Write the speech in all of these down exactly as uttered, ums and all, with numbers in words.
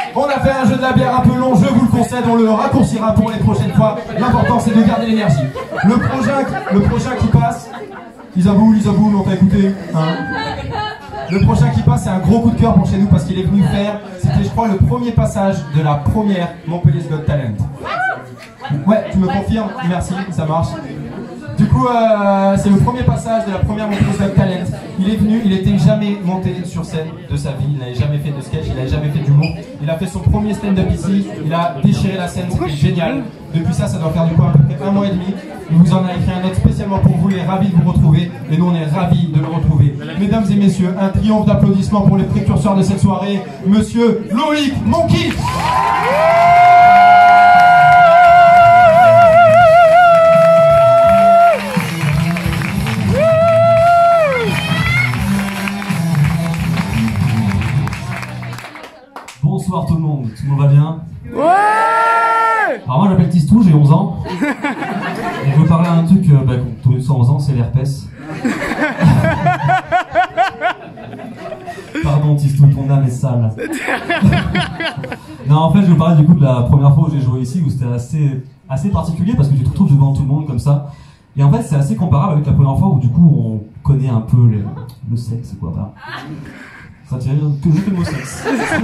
On a fait un jeu de la bière un peu long, je vous le concède, on le raccourcira pour les prochaines fois. L'important c'est de garder l'énergie. Le prochain, le prochain qui passe, Isaboul, Isaboul, on t'a écouté hein. Le prochain qui passe, c'est un gros coup de cœur pour chez nous parce qu'il est venu faire, c'était je crois le premier passage de la première Montpellier's Got Talent. Ouais, tu me confirmes? Merci, ça marche. Du coup, euh, c'est le premier passage de la première Montpellier's Got Talent. Il est venu, il n'était jamais monté sur scène de sa vie, il n'avait jamais fait de sketch, il n'avait jamais fait d'humour. Il a fait son premier stand-up ici, il a déchiré la scène, c'était génial. Depuis ça, ça doit faire du coup à peu près un mois et demi. Il vous en a écrit un autre spécialement pour vous, il est ravi de vous retrouver. Et nous, on est ravis de le retrouver. Mesdames et messieurs, un triomphe d'applaudissements pour les précurseurs de cette soirée, Monsieur Loïc Monkey. Bonsoir tout le monde, tout le monde va bien? Ouais. Alors moi j'appelle Tistou, j'ai onze ans. Et je veux parler à un truc, euh, bah, tous les onze ans, c'est l'herpès. Pardon Tistou, ton âme est sale. Non en fait je veux parler du coup de la première fois où j'ai joué ici, où c'était assez, assez particulier parce que tu te retrouves devant tout le monde comme ça. Et en fait c'est assez comparable avec la première fois où du coup on connaît un peu les, le sexe quoi pas. Ça tient que je fais le mot sexe.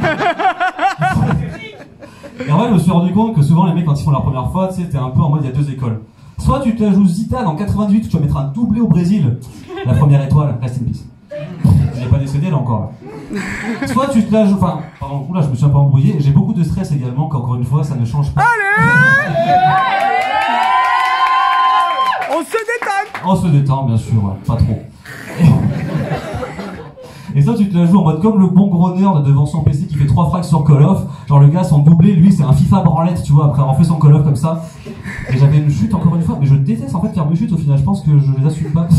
Et en vrai, je me suis rendu compte que souvent les mecs, quand ils font la première fois, tu sais, t'es un peu en mode il y a deux écoles. Soit tu te la joues Zidane en quatre-vingt-dix-huit, où tu vas mettre un doublé au Brésil, la première étoile, rest in peace. Il n'est pas décédé là encore. Là. Soit tu te la joues. Enfin, pardon, là je me suis un peu embrouillé. J'ai beaucoup de stress également, qu'encore une fois, ça ne change pas. Allez. On se détend. On se détend, bien sûr, ouais, pas trop. Et ça, tu te la joues en mode comme le bon gros nerd devant son P C qui fait trois frags sur Call of. Genre le gars, son doublé, lui, c'est un FIFA branlette, tu vois, après avoir fait son Call of comme ça. Et j'avais une chute encore une fois, mais je déteste en fait faire mes chutes au final, je pense que je les assume pas.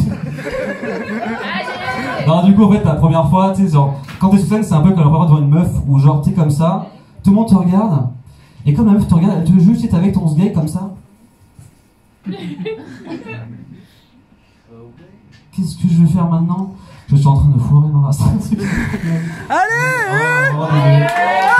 Non, du coup, en fait, la première fois, tu sais, genre, quand t'es sur scène, c'est un peu comme la première fois devant une meuf où genre, t'es comme ça, tout le monde te regarde, et comme la meuf te regarde, elle te juge, tu sais, avec ton sgay comme ça. Qu'est-ce que je vais faire maintenant? Je suis en train de foirer ma race. Allez. Oh, désolé.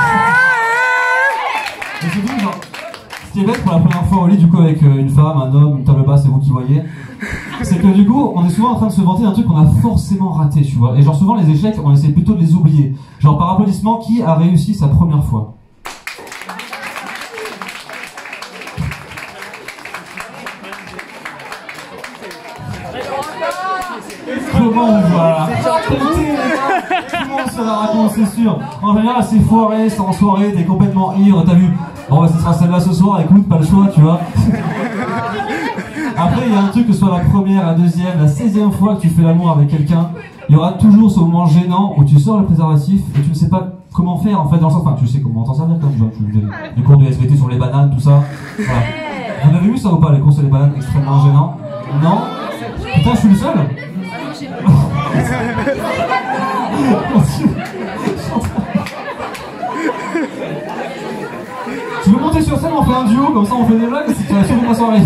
Et surtout, genre, ce qui est bête pour la première fois au lit, du coup, avec une femme, un homme, une table basse, c'est vous qui voyez, c'est que du coup, on est souvent en train de se vanter d'un truc qu'on a forcément raté, tu vois. Et genre, souvent, les échecs, on essaie plutôt de les oublier. Genre, par applaudissement, qui a réussi sa première fois? Comment voilà. Tout le monde se la raconte, c'est sûr. En général, c'est foiré, c'est en soirée, t'es complètement ivre, t'as vu. Bon, bah, ce sera celle-là ce soir, écoute, pas le choix, tu vois. Après, il y a un truc, que ce soit la première, la deuxième, la seizième fois que tu fais l'amour avec quelqu'un, il y aura toujours ce moment gênant où tu sors le préservatif et tu ne sais pas comment faire, en fait, dans le sens, enfin, tu sais comment t'en servir, comme genre, tu des, des cours de S V T sur les bananes, tout ça. Voilà. Vous avez vu ça ou pas, les cours sur les bananes extrêmement gênants? Non? Putain, je suis le seul? Tu veux monter sur scène, on fait un duo, comme ça on fait des blagues, c'est la suite de ma soirée.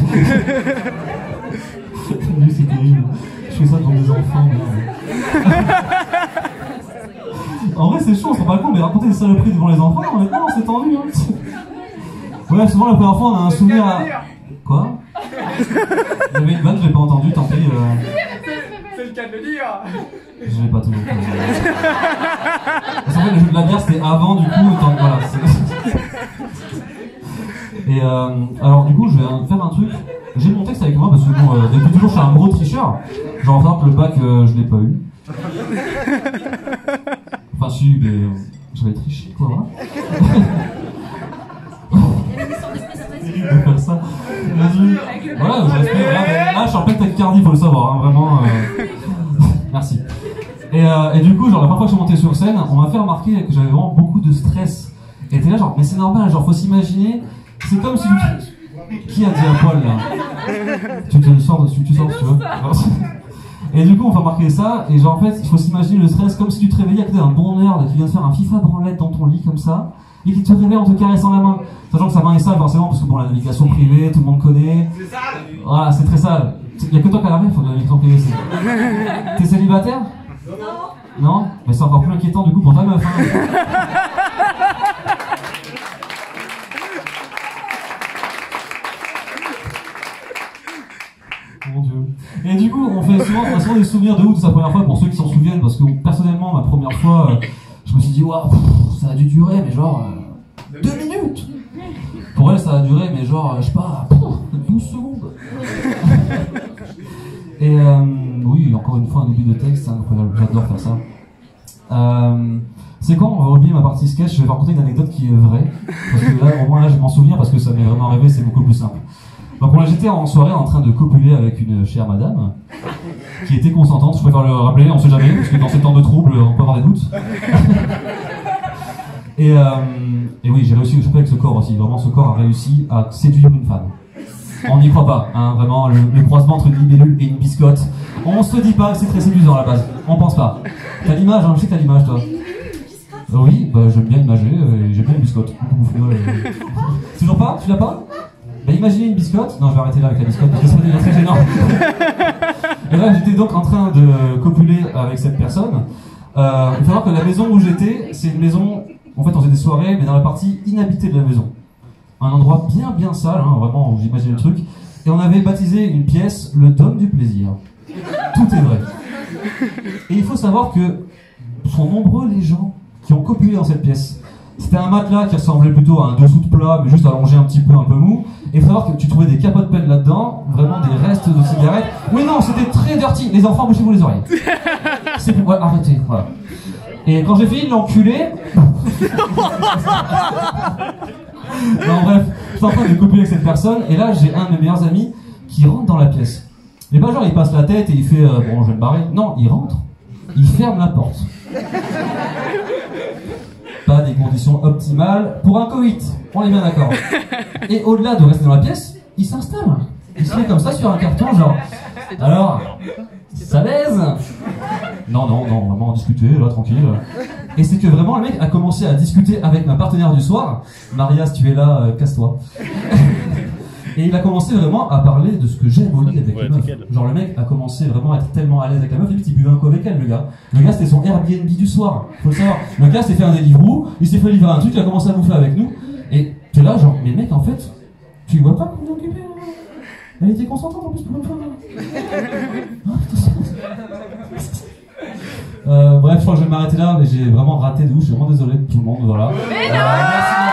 C'est terrible. Je fais ça pour des enfants. En vrai c'est chaud, on s'en rend pas compte, mais raconter des saloperies devant les enfants, honnêtement c'est tendu. Hein. Ouais, souvent la première fois on a un souvenir à... Quoi? Il y avait une vanne, je l'ai pas entendu, tant pis. Euh... C'est le cas de le dire. Je l'ai pas toujours entendu. Parce qu'en fait le jeu de la bière c'était avant du coup, tant... voilà. Et euh, alors du coup je vais faire un truc. J'ai mon texte avec moi parce que bon, euh, depuis toujours je suis un gros tricheur. Genre en fait que le bac euh, je l'ai pas eu. Enfin si, mais euh, j'avais triché quoi. Hein. Je vais faire ça. Vas-y. Voilà, je respire. Là, là je suis en pleine tachycardie, faut le savoir, hein, vraiment. Euh... Merci. Et, euh, et du coup, genre la première fois que je suis monté sur scène, on m'a fait remarquer que j'avais vraiment beaucoup de stress. Et t'es là genre, mais c'est normal, genre faut s'imaginer, c'est comme si tu... Qui a dit un poil là? Tu te le sors dessus, tu sors si tu veux. Et du coup, on va remarquer ça, et genre en fait, il faut s'imaginer le stress comme si tu te réveillais à côté d'un bon nerd qui vient de faire un FIFA branlette dans ton lit comme ça, et qui te réveille en te caressant la main. Sachant que sa main est sale forcément, parce que bon, la navigation privée, tout le monde connaît. C'est sale. Voilà, c'est très sale. Il y a que toi qui a la rêve, faut de la navigation privée. T'es célibataire? Non. Non? Mais c'est encore plus inquiétant du coup pour ta meuf. Hein. sont des souvenirs de ouf de sa première fois pour ceux qui s'en souviennent, parce que personnellement, ma première fois, euh, je me suis dit, waouh, ça a dû durer, mais genre, euh, deux minutes. Pour elle, ça a duré, mais genre, je sais pas, douze secondes. Et euh, oui, encore une fois, un oubli de texte, c'est incroyable, j'adore faire ça. Euh, c'est quand on va oublier ma partie sketch, je vais raconter une anecdote qui est vraie. Parce que là, au moins, là, je vais m'en souvenir parce que ça m'est vraiment arrivé, c'est beaucoup plus simple. Donc, là, j'étais en soirée en train de copuler avec une chère madame qui était consentante, je préfère le rappeler, on sait jamais, parce que dans ces temps de troubles, on peut avoir des doutes. et, euh, et oui, j'ai réussi à choper avec ce corps aussi. Vraiment, ce corps a réussi à séduire une femme. On n'y croit pas, hein, vraiment, le, le croisement entre une libellule et une biscotte. On se dit pas que c'est très séduisant à la base, on pense pas. T'as l'image, hein, je sais que t'as l'image, toi. Euh, oui, bah, j'aime bien imager, euh, j'aime bien une biscotte. Euh... Toujours pas? Tu l'as pas? Bah, imaginez une biscotte. Non, je vais arrêter là avec la biscotte parce que ça devient très gênant. Et là, j'étais donc en train de copuler avec cette personne. Euh, il faut savoir que la maison où j'étais, c'est une maison. En fait, on faisait des soirées, mais dans la partie inhabitée de la maison. Un endroit bien, bien sale, hein, vraiment, où j'imagine le truc. Et on avait baptisé une pièce le Dôme du Plaisir. Tout est vrai. Et il faut savoir que sont nombreux les gens qui ont copulé dans cette pièce. C'était un matelas qui ressemblait plutôt à un dessous de plat, mais juste allongé un petit peu, un peu mou. Et il faut savoir que tu trouvais des capotes pelles là-dedans, vraiment des restes de cigarettes. Oui, non, c'était très dirty. Les enfants, bouchez-vous les oreilles. C'est pour... Ouais, arrêtez, voilà. Et quand j'ai fini de l'enculer... Non, bref, je suis en train de copuler avec cette personne, et là, j'ai un de mes meilleurs amis qui rentre dans la pièce. Mais pas genre, il passe la tête et il fait euh, bon, je vais me barrer. Non, il rentre, il ferme la porte. Pas des conditions optimales pour un coït, on est bien d'accord. Et au-delà de rester dans la pièce, il s'installe. Il se met comme ça sur un carton, genre. Alors, ça baise? Non, non, non, vraiment discuter, là, tranquille. Et c'est que vraiment, le mec a commencé à discuter avec ma partenaire du soir. Maria, si tu es là, euh, casse-toi. Et il a commencé vraiment à parler de ce que j'aime au lit avec ouais, les meufs. Genre le mec a commencé vraiment à être tellement à l'aise avec la meuf, limite il buvait un coup avec elle, le gars. Le gars c'était son Airbnb du soir, faut le savoir. Le gars s'est fait un Deliveroo, il s'est fait livrer un truc, il a commencé à bouffer avec nous. Et t'es là genre, mais mec en fait, tu vois pas qu'on est occupé hein. Elle était consentante en plus pour une fois. Ah, euh, bref, je crois que je vais m'arrêter là, mais j'ai vraiment raté de ouf, je suis vraiment désolé de tout le monde, voilà. Euh, merci.